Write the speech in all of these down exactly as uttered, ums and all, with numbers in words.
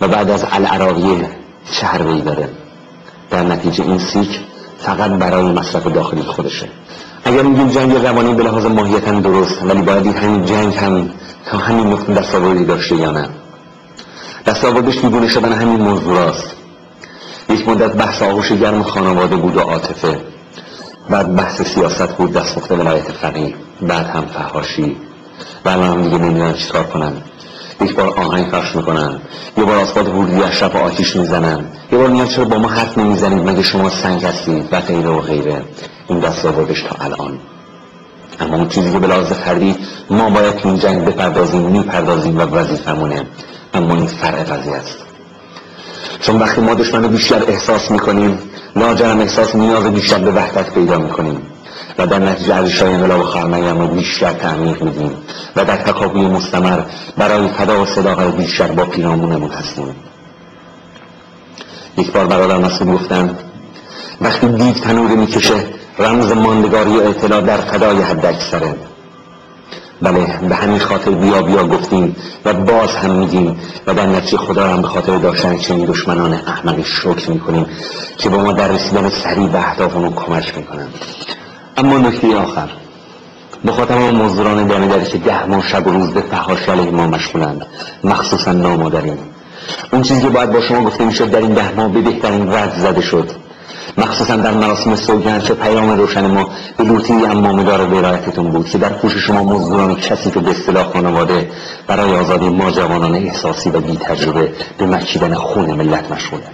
و بعد از العراقی شهروی داره. در نتیجه این سیک فقط برای مصرف داخلی خودشه. اگر میگیم جنگ روانی به لحاظ ماهیتاً درست، ولی باید همین جنگ هم تا همین نقطه دستاوردی داشته یا نه؟ دستاوردش بیگونه شدن همین موضوع است. یک مدت بحث آغوش گرم خانواده بود و عاطفه، بعد بحث سیاست بود، دستمخت ولایت فقیه، بعد هم فحاشی. بعد هم دیگه نمیدونن چیکار کنن. یک بار آهنگ پخش میکنن، یه بار آسفالت ورودی اشرف آتیش میزنن، یه بار میگن چرا با ما حرف نمیزنید، مگه شما سنگ هستید و غیره و غیره. این دستاوردش تا الان. اما اون چیزی که به لحاظ فردی ما باید تو این جنگ بپردازیم میپردازیم و وظیفمونه. اما این فرع قضیه است. چون وقتی ما دشمن رو بیشتر احساس میکنیم، لاجرم احساس نیاز بیشتر به وحدت پیدا میکنیم و در نتیجه ارزش‌های انقلاب خاورمیانه رو بیشتر تعمیق میدیم و در تکاپوی مستمر برای فدا و صداقت بیشتر با پیرامونمون هستیم. یک بار برادر مسعود گفتن وقتی دیگ تنوری میکشه رمز ماندگاری و اطلاع در فدای حد اکثره. بله، به همین خاطر بیا بیا گفتیم و باز هم میگیم و در نتیجه خدا هم به خاطر داشتن چنین دشمنان احمقی شکر میکنیم که با ما در رسیدن سریع به اهدافمون کمک میکنن. اما نکته آخر بخاطر ما مزدوران دمیدری که ده ماه شب و روز به فحاشی علیه ما مشغولند، مخصوصا نامادرین. اون چیزی که باید با شما گفته میشد در این ده ماه به بهترین وجه زده شد، مخصوصا در مراسم سوگند چه پیام روشن ما به لوطی امامدار ولایتتون بود که در پوش شما مزدوران کسی که به اصطلاح خانواده برای آزادی ما جوانان احساسی و بی تجربه به مکیدن خون ملت مشغوله.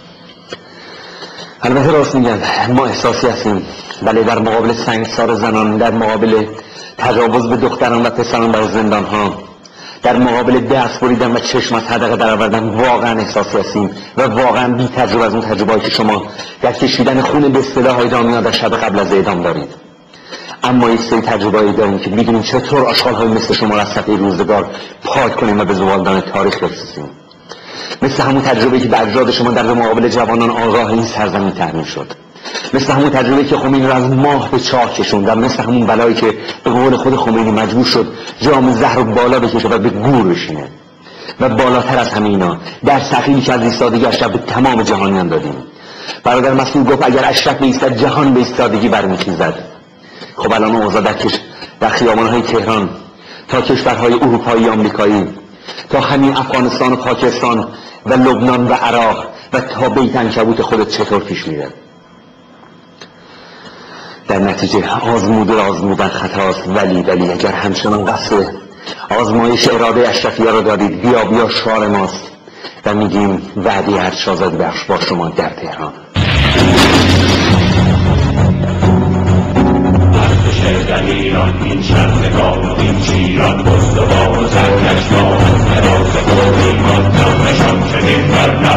البته راست میگن ما احساسی هستیم، ولی در مقابل سنگسار زنان، در مقابل تجاوز به دختران و پسران در زندان ها، در مقابل دست بریدن و چشم از حدقه در آوردن واقعا احساسی هستیم و واقعا بی تجربه از اون تجربه‌ای که شما در کشیدن خون به اصطلاح اعدامیان در شب قبل از اعدام دارید. اما یک سری تجربه‌ای داریم که می‌دونیم چطور آشغال‌های مثل شما را از صفحه روزگار پاک کنیم و به زوالدان تاریخ برسونیم. مثل همون تجربه‌ای که به اجداد شما در مقابل جوانان آگاه این سرزمین تحمیل شد، مثل همون تجربه‌ای که خمینی را از ماه به چاه کشوند و مثل همون بلایی که به قول خود خمینی مجبور شد جام زهر رو بالا بکشه و به گور بشینه. و بالاتر از همه اینا در سخیلی که از ایستادگی اشرف به تمام جهانیان دادیم. برادر مسعود گفت اگر اشرف بایستد جهان به ایستادگی برمیخیزد. خب الان اوضاع در, در خیابان‌های تهران تا کشورهای اروپایی آمریکایی تا همین افغانستان و پاکستان و لبنان و عراق و تا بیت عنکبوت خودت چطور پیش میره؟ در نتیجه آزمود و آزمودن خطاست. ولی ولی اگر همچنان قصد آزمایش اراده اشرفیه را دارید، بیا بیا شعار ماست و میگیم وعده هر شاهزاده بخش با شما در تهران. در ایران این شهرگاه و این شیران بزدوار و سرکشگاه از حراس خود ایمان نامشان شدیم بر